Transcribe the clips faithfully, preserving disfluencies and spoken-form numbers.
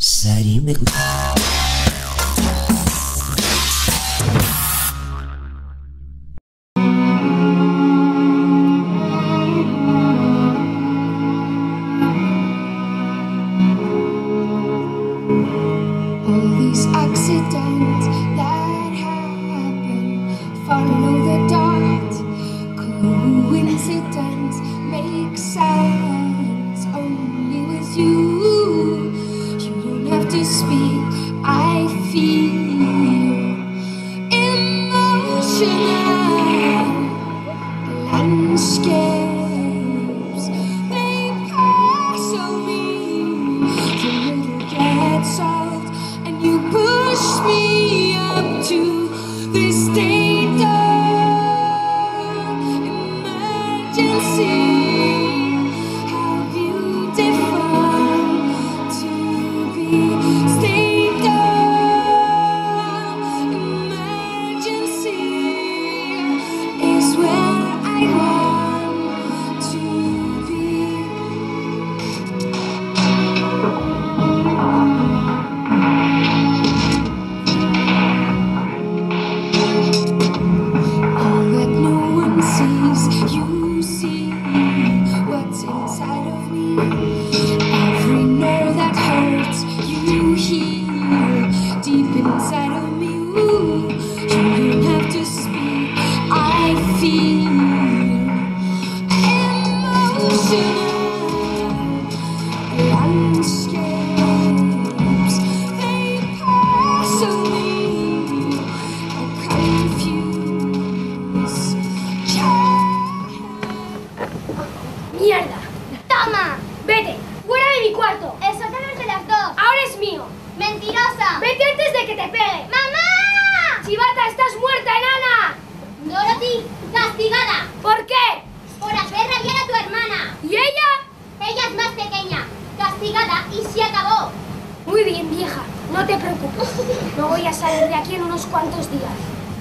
Sarime. All these accidents that happen, follow the dot. Coincidence makes sense only with you. You don't have to speak, I feel emotional landscapes. They pass over me till it gets old, and you push me up to this state of emergency. How beautiful to be state of emergency is where I want to be. All that no one sees, you see what's inside of me. Every nerve that hurts, you heal deep inside of me. Ooh, you don't have to speak, I feel emotional landscapes. They pass over me, confused. ¡Mierda! ¡Toma! ¡Vete! ¡Fuera de mi cuarto! El sótano es de las dos. ¡Ahora es mío! ¡Mentirosa! ¡Vete antes de que te pegue! ¡Mamá! ¡Chivata, estás muerta, enana! Dorothy, castigada ¿Por qué? por hacer rabiar a tu hermana. ¿Y ella? Ella es más pequeña. Castigada y se acabó. Muy bien, vieja. No te preocupes. No voy a salir de aquí en unos cuantos días.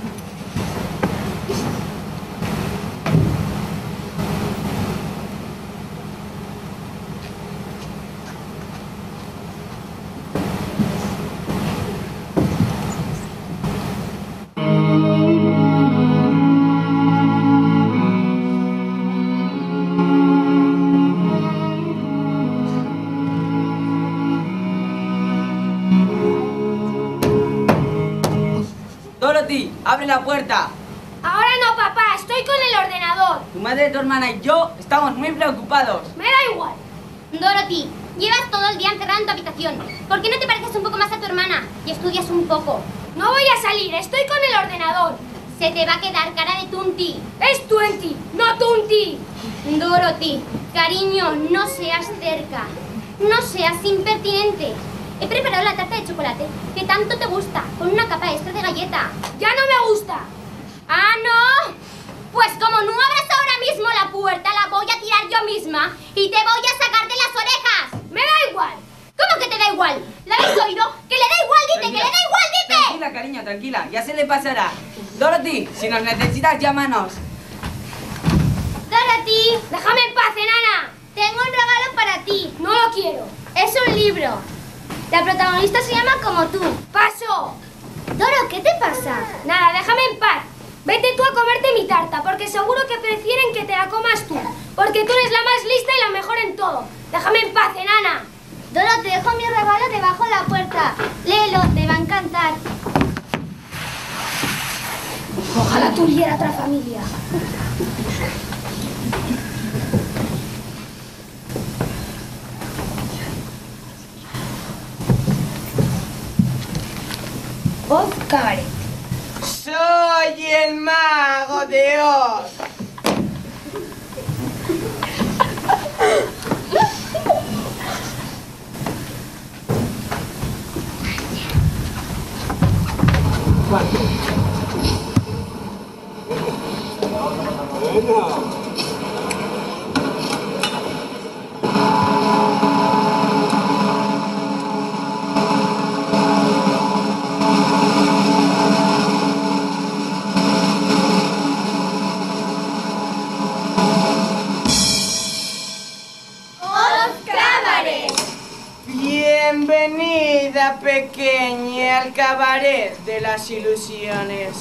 Dorothy, abre la puerta. Ahora no, papá. Estoy con el ordenador. Tu madre, tu hermana y yo estamos muy preocupados. Me da igual. Dorothy, llevas todo el día encerrada en tu habitación. ¿Por qué no te pareces un poco más a tu hermana y estudias un poco? No voy a salir. Estoy con el ordenador. Se te va a quedar cara de tunti. Es Twenty, no Tunti. Dorothy, cariño, no seas cerca. No seas impertinente. He preparado la tarta de chocolate que tanto te gusta, con una capa extra de galleta. Ya no me gusta. ¡Ah, no! Pues como no abras ahora mismo la puerta, la voy a tirar yo misma y te voy a sacar de las orejas. Me da igual. ¿Cómo que te da igual? ¿La habéis oído? ¡Que le da igual, dice! ¡Que le da igual, dice! Tranquila, cariño, tranquila. Ya se le pasará. Dorothy, si nos necesitas, llámanos. Dorothy, Déjame en paz, enana. tengo un regalo para ti. No lo quiero. Es un libro. La protagonista se llama Como tú. ¡Paso! Doro, ¿qué te pasa? Nada, déjame en paz. Vete tú a comerte mi tarta, porque seguro que prefieren que te la comas tú. Porque tú eres la más lista y la mejor en todo. Déjame en paz, enana. Doro, te dejo mi regalo debajo de la puerta. Léelo, te va a encantar. Ojalá tuviera otra familia. Voz cabaret. Soy el mago de Oz. ¡Oz Cabaret! Bienvenidos. Bienvenida, pequeña, al cabaret de las ilusiones.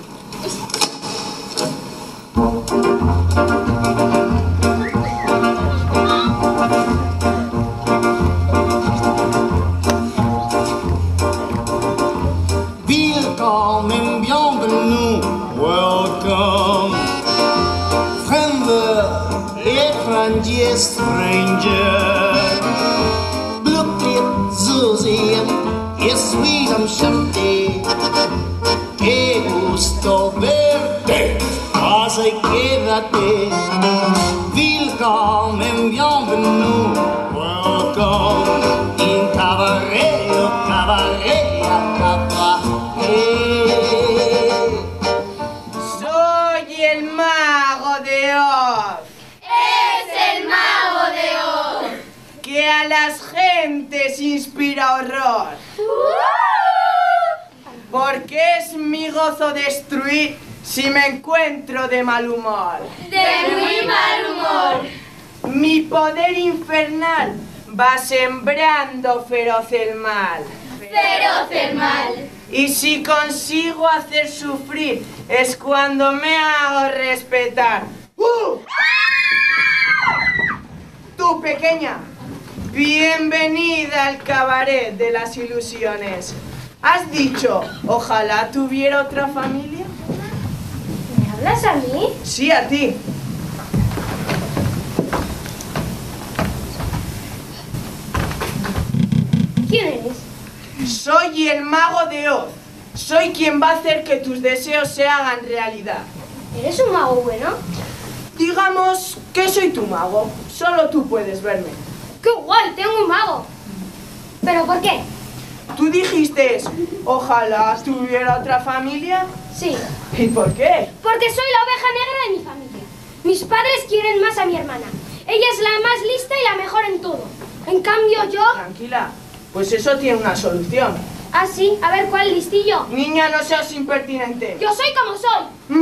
Willkommen, bienvenue, welcome. Fremde, étranger, stranger. Glücklich zu sehen, ist wie am Shanti. Que gusto verte, pasa y quédate. Willkommen, bienvenue, welcome. In cabaret, cabaret, cabaret. Soy el mago de Oz, ¡Es el mago de Oz! que a las gentes inspira horror. Porque es mi gozo destruir si me encuentro de mal humor. ¡De muy mal humor! Mi poder infernal va sembrando feroz el mal. ¡Feroz el mal! Y si consigo hacer sufrir es cuando me hago respetar. ¡Uh! Tú, pequeña, bienvenida al cabaret de las ilusiones. ¿Has dicho, ojalá tuviera otra familia? ¿Me hablas a mí? Sí, a ti. ¿Quién eres? Soy el mago de Oz. Soy quien va a hacer que tus deseos se hagan realidad. ¿Eres un mago bueno? Digamos que soy tu mago. Solo tú puedes verme. ¡Qué guay! Tengo un mago. ¿Pero por qué? Tú dijiste, ojalá tuviera otra familia. Sí, ¿Y por qué? porque soy la oveja negra de mi familia. Mis padres quieren más a mi hermana. Ella es la más lista y la mejor en todo. En cambio yo... Tranquila, pues eso tiene una solución. Ah, sí, a ver cuál listillo. Niña, no seas impertinente. Yo soy como soy.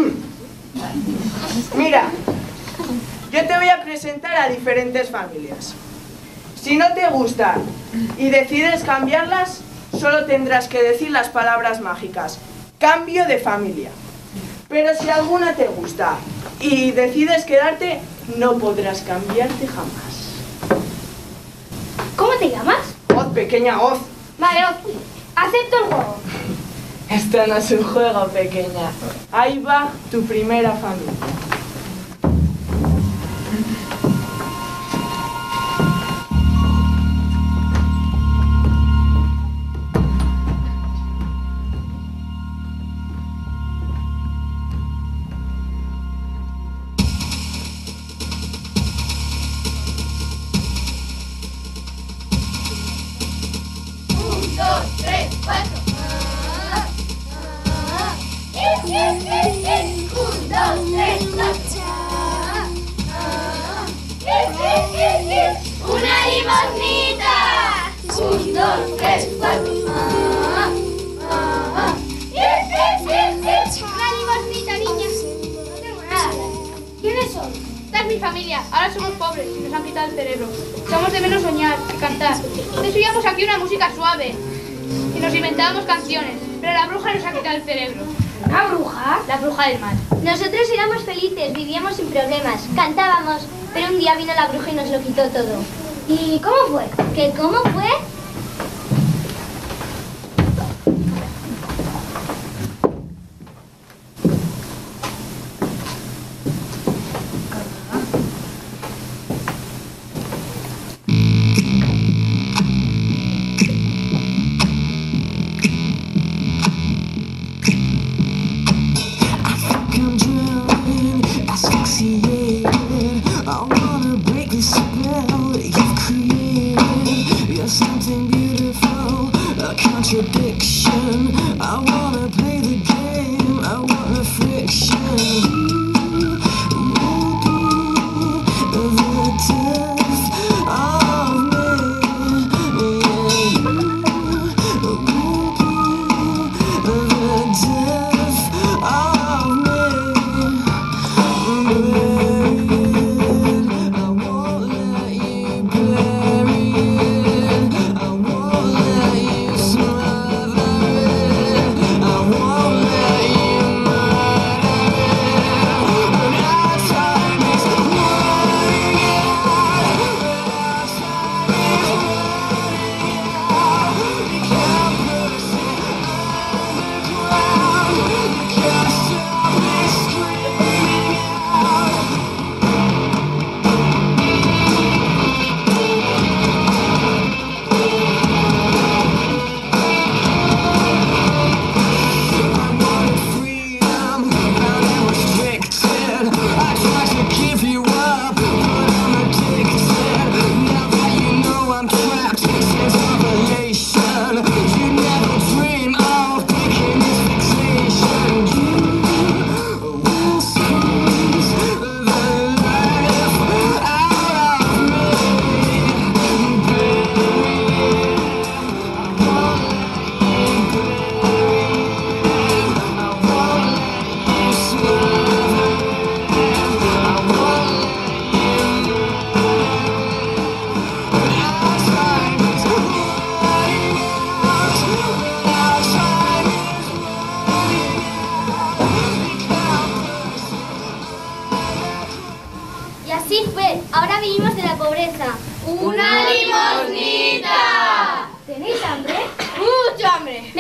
Mm. Mira, yo te voy a presentar a diferentes familias. Si no te gustan y decides cambiarlas, solo tendrás que decir las palabras mágicas. Cambio de familia. Pero si alguna te gusta y decides quedarte, no podrás cambiarte jamás. ¿Cómo te llamas? Oz, pequeña Oz. Vale, Oz, acepto el juego. Esto no es un juego, pequeña. Ahí va tu primera familia. Un, dos, tres, cuatro. Ah, ah, es, es, es, es. Un, dos, tres, cuatro. Ah, ah, es, es, es, es. Una limosnita. Un, dos, tres, cuatro. Ah, ah, es, es, es, es. Una limosnita, niña. No tengo nada. ¿Quiénes son? Esta es mi familia. Ahora somos pobres y nos han quitado el cerebro. Echamos de menos soñar y cantar. Estudiamos aquí una música suave y nos inventábamos canciones, pero la bruja nos ha quitado el cerebro. ¿Una bruja? La bruja del mal. Nosotros éramos felices, vivíamos sin problemas, cantábamos, pero un día vino la bruja y nos lo quitó todo. ¿Y cómo fue? ¿Qué cómo fue? I'm drowning, asphyxiated. I wanna break the spell that you've created. You're something beautiful, a contradiction. I wanna play the game, I want a friction. You will be the death of me. Yeah, you will be the death of me. I won't let you bury it. I won't let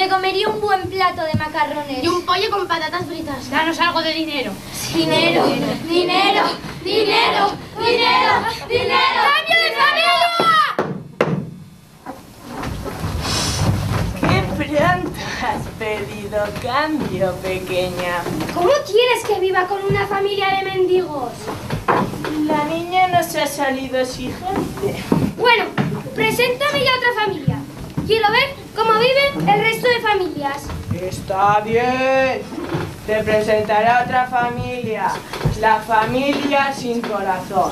Me comería un buen plato de macarrones. Y un pollo con patatas fritas. Danos algo de dinero. Dinero, dinero, dinero, dinero, dinero. ¡Cambio de familia! ¿Qué pronto has pedido cambio, pequeña? ¿Cómo quieres que viva con una familia de mendigos? La niña no se ha salido exigente. Bueno, preséntame ya otra familia. Quiero ver cómo viven el resto de familias. Está bien. Te presentaré a otra familia. La familia sin corazón.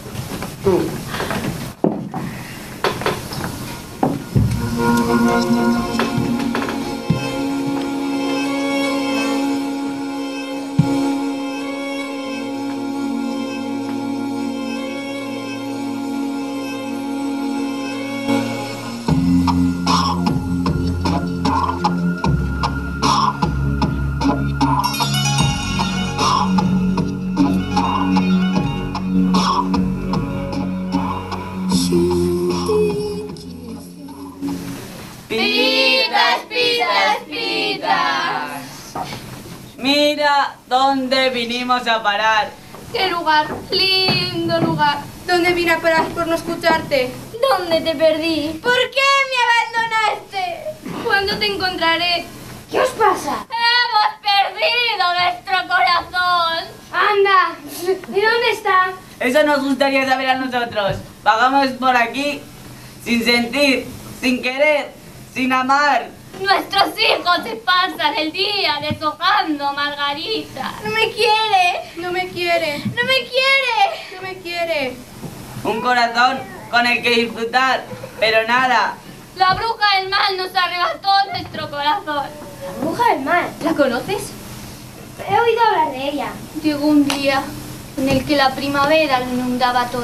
Pitas, pitas, pitas. Mira dónde vinimos a parar. ¡Qué lugar! ¡Lindo lugar! ¿Dónde vine a parar por no escucharte? ¿Dónde te perdí? ¿Por qué me abandonaste? ¿Cuándo te encontraré? ¿Qué os pasa? ¡Hemos perdido nuestro corazón! Anda, ¿y dónde está? Eso nos gustaría saber a nosotros. Vagamos por aquí sin sentir, sin querer, sin amar. Nuestros hijos se pasan el día deshojando margaritas. ¡No me quiere! No me quiere, ¡No me quiere! no me quiere. Un corazón con el que disfrutar, pero nada. La bruja del mal nos arrebató nuestro corazón. La bruja del mal. ¿La conoces? He oído hablar de ella. Llegó un día en el que la primavera lo inundaba todo.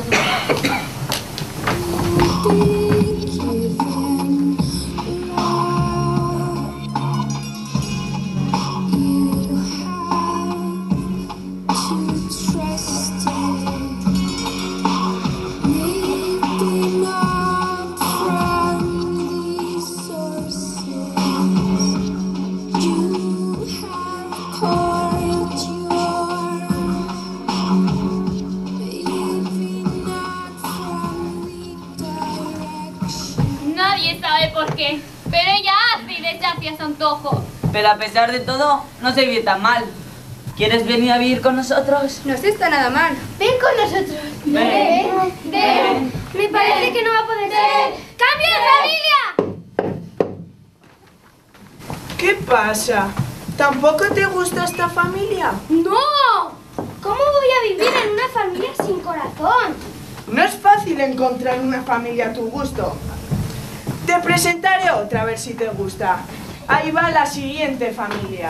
Nadie sabe por qué, pero ella hace y deshace a su antojo. Pero a pesar de todo, no se vive tan mal. ¿Quieres venir a vivir con nosotros? No se está nada mal. Ven con nosotros. Ven. Ven. Me parece que no va a poder ser. ¡Cambio de familia! ¿Qué pasa? ¿Tampoco te gusta esta familia? ¡No! ¿Cómo voy a vivir en una familia sin corazón? No es fácil encontrar una familia a tu gusto. Te presentaré otra a ver si te gusta. Ahí va la siguiente familia.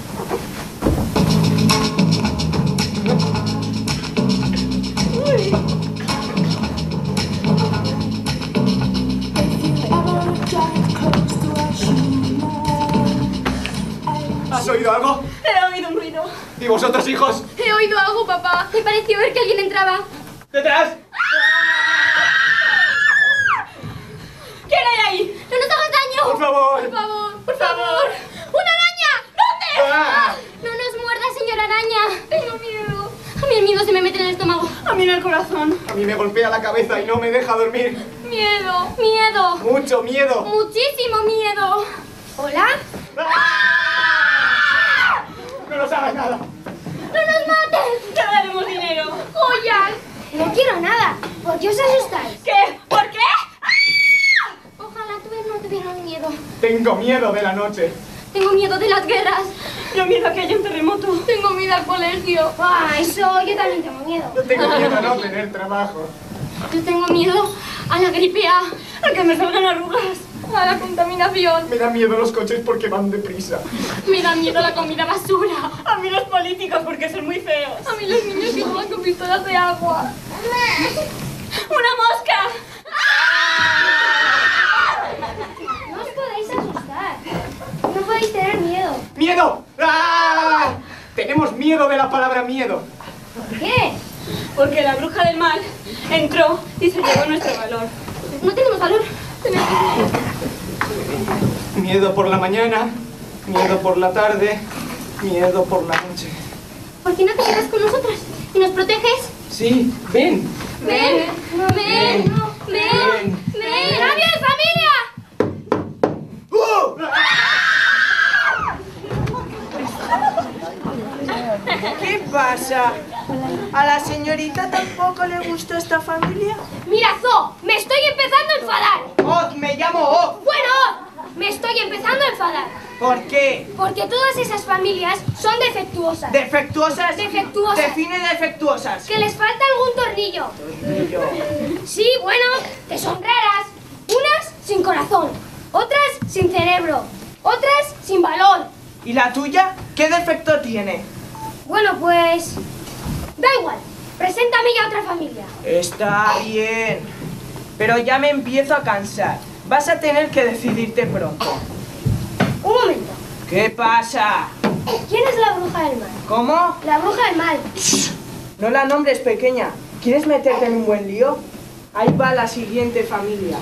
¿Has oído algo? He oído un ruido. ¿Y vosotros, hijos? He oído algo, papá. Me pareció ver que alguien entraba. ¡Detrás! ¿Quién hay ahí? ¡No nos hagas daño! ¡Por favor! Por favor, por favor. ¡Una araña! ¿Dónde? ¡Ah! No nos muerda, señora araña. Tengo miedo. A mí el miedo se me mete en el estómago. A mí en el corazón. A mí me golpea la cabeza y no me deja dormir. Miedo. Miedo. ¡Mucho miedo! Muchísimo miedo. ¿Hola? ¡Ah! ¡No nos hagas nada! ¡No nos mates! Te daremos dinero. ¡Joyas! No quiero nada. ¿Por qué os asustáis? ¿Qué? ¿Por qué? Ojalá tú no tuvieras miedo. Tengo miedo de la noche. Tengo miedo de las guerras. Yo miedo a que haya un terremoto. Tengo miedo al colegio. Ah, eso yo también tengo miedo. Yo tengo miedo a no tener trabajo. Yo tengo miedo a la gripe A. A que me salgan arrugas. A la contaminación. Me da miedo los coches porque van deprisa. Me da miedo la comida basura. A mí los políticos porque son muy feos. A mí los niños que juegan con pistolas de agua. ¡Una mosca! No os podéis asustar. No podéis tener miedo. ¡Miedo! ¡Ah! Tenemos miedo de la palabra miedo. ¿Por qué? Porque la bruja del mal entró y se llevó nuestro valor. No tenemos valor. Miedo por la mañana, miedo por la tarde, miedo por la noche. ¿Por qué no te quedas con nosotros y nos proteges? Sí, ven. ¡Ven! ¡Ven! ¡Ven! ¡Ven! ¡Cambio de familia! ¡Uh! ¿Qué pasa? ¿A la señorita tampoco le gustó esta familia? Mira, Zo, me estoy empezando a enfadar. Oz, me llamo Oz. Bueno, Oz, me estoy empezando a enfadar. ¿Por qué? Porque todas esas familias son defectuosas. ¿Defectuosas? Defectuosas. Define defectuosas. Que les falta algún tornillo. Tornillo. Sí, bueno, que son raras. Unas sin corazón, otras sin cerebro, otras sin valor. ¿Y la tuya? ¿Qué defecto tiene? Bueno, pues... da igual. Preséntame ya a otra familia. Está bien. Pero ya me empiezo a cansar. Vas a tener que decidirte pronto. Un momento. ¿Qué pasa? ¿Quién es la bruja del mal? ¿Cómo? La bruja del mal. No la nombres, pequeña. ¿Quieres meterte en un buen lío? Ahí va la siguiente familia.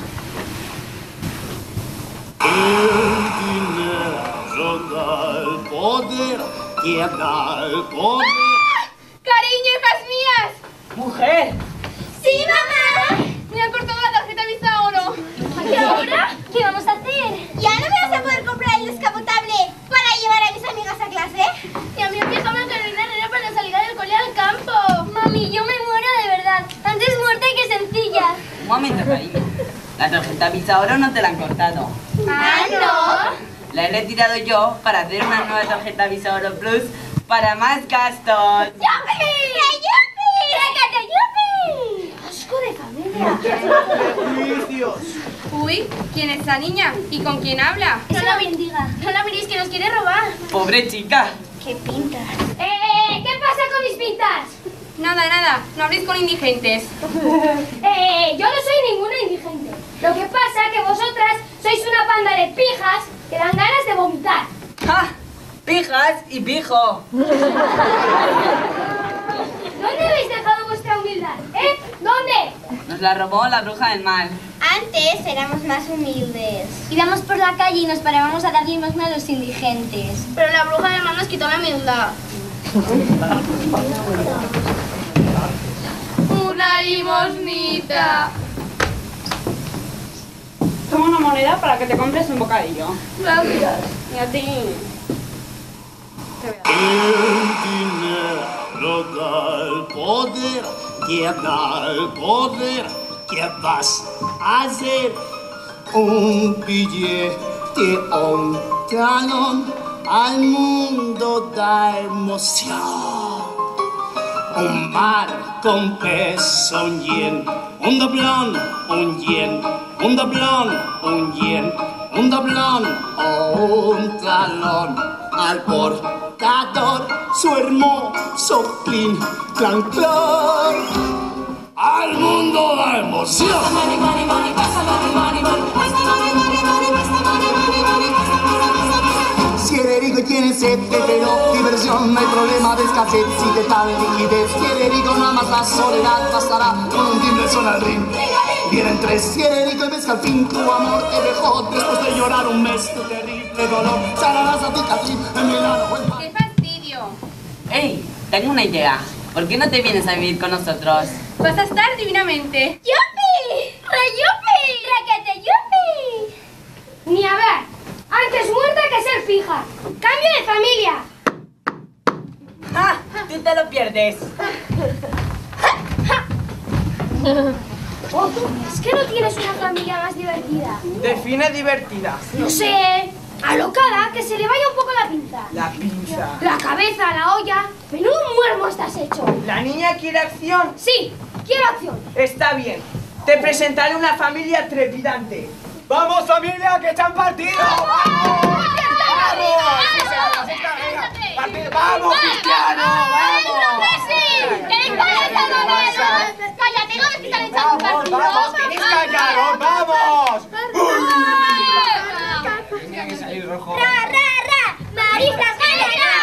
El dinero da el poder, que da el poder. ¡Cariño, hijas mías! ¡Mujer! ¡Sí, mamá! Me han cortado la tarjeta Visa Oro. ¿Y ahora? ¿Qué vamos a hacer? ¿Ya no me vas a poder comprar el descapotable para llevar a mis amigas a clase? Y a mí me dejaba que el dinero para la salida del cole al campo. Mami, yo me muero de verdad. Antes muerta que sencilla. Un momento, cariño. La tarjeta Visa Oro no te la han cortado. Ah, no. La he retirado yo para hacer una nueva tarjeta Visa Oro Plus para más gastos. ¡Yupi! ¡Yupi! ¡Trácate, yupi! ¡Asco de familia! ¡Prejuicios! Uy, ¿quién es esa niña? ¿Y con quién habla? No la bendiga. No la miréis que nos quiere robar. Pobre chica. ¡Qué pinta! ¡Eh! ¿Qué pasa con mis pintas? Nada, nada, no habléis con indigentes. Eh, yo no soy ninguna indigente. Lo que pasa es que vosotras sois una panda de pijas que dan ganas de vomitar. ¡Ja! ¡Pijas y pijo! ¿Dónde habéis dejado vuestra humildad? ¿Eh? ¿Dónde? Nos la robó la bruja del mal. Antes éramos más humildes. Íbamos por la calle y nos parábamos a dar limosna a los indigentes. Pero la bruja del mal nos quitó la humildad. Una limosnita. Toma una moneda para que te compres un bocadillo. Gracias. Y a ti. El dinero da el poder, que da el poder. ¿Qué vas a hacer? Un billete o un talón al mundo da emoción. Un mar con peso, un yen, un doblón, un yen, un doblón, un yen, un doblón o un talón al portador, su hermoso clean, clan, clan. Al mundo da emoción. Si eres rico y tienes sed, pero diversión, no hay problema de escasez. Si te tal liquidez, si eres rico nada más la soledad pasará con un timbre suena el ring. Vienen tres, si eres rico y ves que al fin tu amor te dejó después de llorar un mes tu terrible dolor. Sanarás a cicatriz en Milano o en París. ¡Qué fastidio! ¡Ey! Tengo una idea. ¿Por qué no te vienes a vivir con nosotros? Vas a estar divinamente. ¡Yupi! ¡Re-yupi! ¡Raquete yupi! Ni a ver. Antes muerta que ser fija. ¡Cambio de familia! ¡Ah! ¡Tú te lo pierdes! Oh, ¿es que no tienes una familia más divertida? Define divertida. No sé. Alocada, que se le vaya un poco la pinza. La pinza. La cabeza, la olla. Menudo muermo estás hecho. ¿La niña quiere acción? Sí, quiero acción. Está bien. Te presentaré una familia trepidante. ¡Vamos, familia, que echan partido! ¡Vamos! ¡Vamos! Sí, señor, sí, venga, partido. ¡Vamos, Cristiano! ¡Vamos! ¡Cállate, no ves que están echando un ¡Vamos, partido! vamos! ¡Queréis callaros! ¡Vamos! Tenía que salir rojo. ¡Ra, ra, ra! ¡Maristas, gana!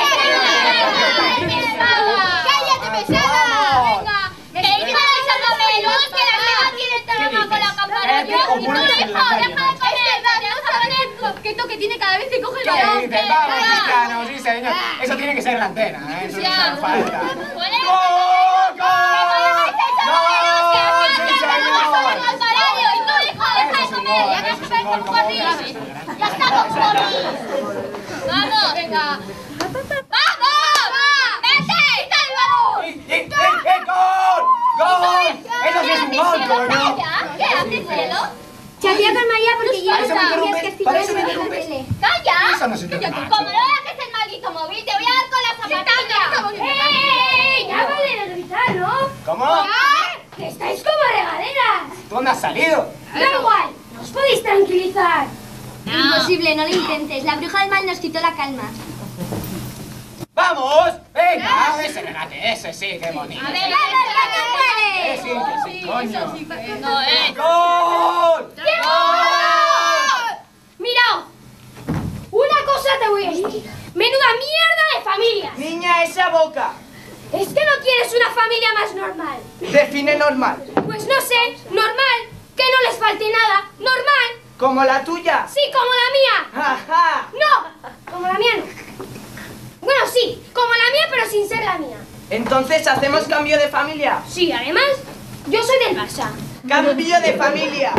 ¡Cállate, pesada! ¡Venga! ¡Que iba avisando a Melos que la nena tiene el trabajo con la campana! Cállate o ¡No, mueres en la hijo! calle, ¡Deja de comer! ¡Deja de comer! ¿Qué efecto que tiene cada vez que coge el ¿Qué balón. dices? Vamos, Cristiano, sí señor. Eso tiene que ser la antena, ¿eh? Eso no Ya. hace falta. ¡Gol! ¡Gol! ¡Gol! ¡Sí señor! ¡Al parario! ¡Y tú, hijo, deja de Eso es un comer! gol, ¡Ya que eso es se un gol, con como corrido! otras, eso es grande. ¡Ya estamos, Boris! ¡Vamos! ¡Venga! ¡Vamos! ¡Vete! ¡Quita el balón! ¡Eh, eh, eh, gol! ¡Gol! Eso sí es un gol, coño. ¿Qué haces, cielo? Se había calmaría porque ya Para eso me sabías interrumpes, que para eso me estoy viendo la interrumpes. tele. ¡Calla! Eso no se te Como macho. no dejes el maldito móvil, te voy a dar con la zapatilla. ¡Eh! Ya vale de gritar, ¿no? ¿Cómo? ¿Ya? ¡Que estáis como regaderas! ¿Tú dónde has salido? Da igual, no os podéis tranquilizar. Imposible, no lo intentes. La bruja del mal nos quitó la calma. ¡Vamos! ¡Venga! Ese regate, ese sí, qué bonito. A ver, Eh, sí, que sí, coño. No, eh. ¡Gol! ¡Gol! Miraos, una cosa te voy a decir. Menuda mierda de familias. Niña, esa boca. ¿Es que no quieres una familia más normal? Define normal. Pues no sé, normal, que no les falte nada, normal. ¿Como la tuya? Sí, como la mía. ¡Ajá! No, como la mía no. Bueno, sí, como la mía, pero sin ser la mía. Entonces, ¿hacemos cambio de familia? Sí, además, yo soy del Barça. ¡Cambio de familia!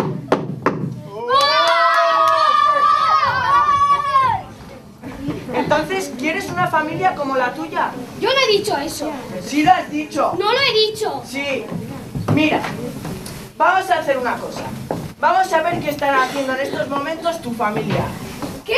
Entonces, ¿quieres una familia como la tuya? Yo no he dicho eso. Sí lo has dicho. No lo he dicho. Sí. Mira, vamos a hacer una cosa. Vamos a ver qué están haciendo en estos momentos tu familia. ¿Qué?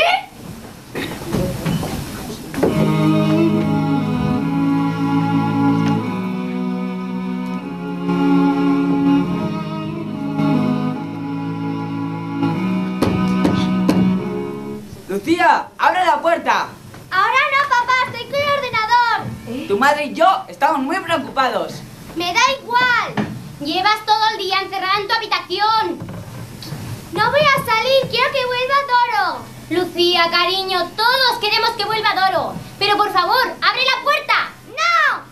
Lucía, abre la puerta. Ahora no, papá, estoy con el ordenador. Tu madre y yo estamos muy preocupados. Me da igual. Llevas todo el día encerrada en tu habitación. No voy a salir, quiero que vuelva Doro. Lucía, cariño, todos queremos que vuelva Doro. Pero por favor, abre la puerta. ¡No!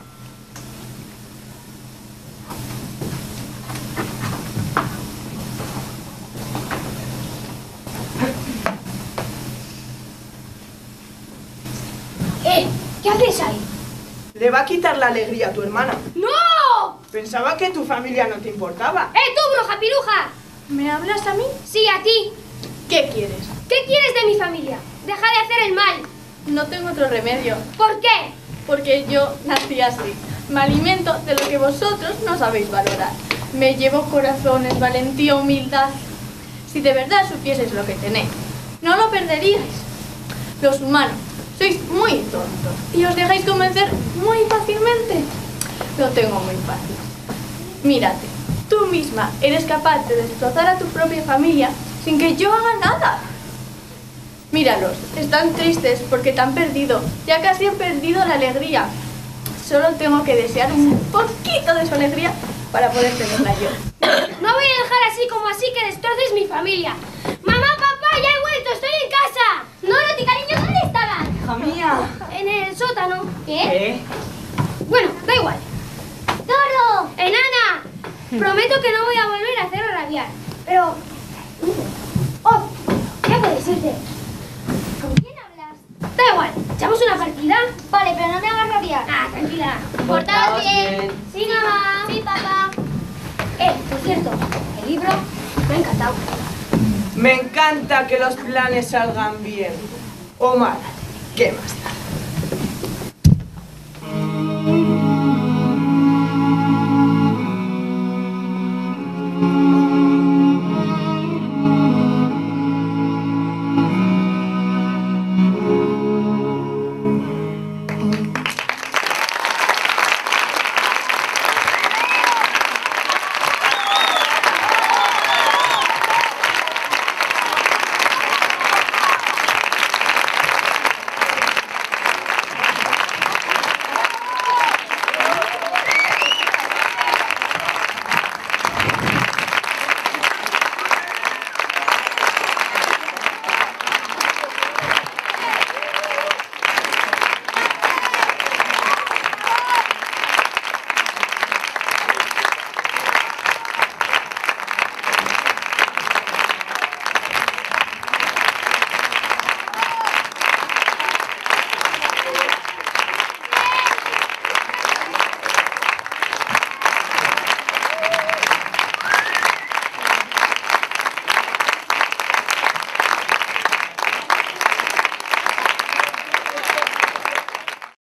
Eh, ¿qué haces ahí? Le va a quitar la alegría a tu hermana. ¡No! Pensaba que tu familia no te importaba. ¡Eh, tú, bruja piruja! ¿Me hablas a mí? Sí, a ti. ¿Qué quieres? ¿Qué quieres de mi familia? Deja de hacer el mal. No tengo otro remedio, ¿Por qué? porque yo nací así. Me alimento de lo que vosotros no sabéis valorar. Me llevo corazones, valentía, humildad. Si de verdad supieseis lo que tenéis, no lo perderíais. Los humanos sois muy tontos y os dejáis convencer muy fácilmente. Lo tengo muy fácil. Mírate, tú misma eres capaz de destrozar a tu propia familia sin que yo haga nada. Míralos, están tristes porque te han perdido, ya casi han perdido la alegría. Solo tengo que desear un poquito de su alegría para poder tenerla yo. No voy a dejar así como así que destroces mi familia. Mamá, papá, ya he vuelto, estoy en casa. Dorothy, cariño, ¿dónde estabas? Hija mía. En el sótano. ¿Qué? ¿Eh? Bueno, da igual. ¡Doro! ¡Enana! Prometo que no voy a volver a hacerlo rabiar. Pero... ¡Oh! Ya puedes irte. ¿Con quién hablas? Da igual, ¿echamos una partida? Vale, pero no me hagas rabiar. Ah, tranquila. Portaos bien. Sí, mamá. Sí, papá. Eh, por cierto, el libro me ha encantado. Me encanta que los planes salgan bien. Omar, ¿qué más da?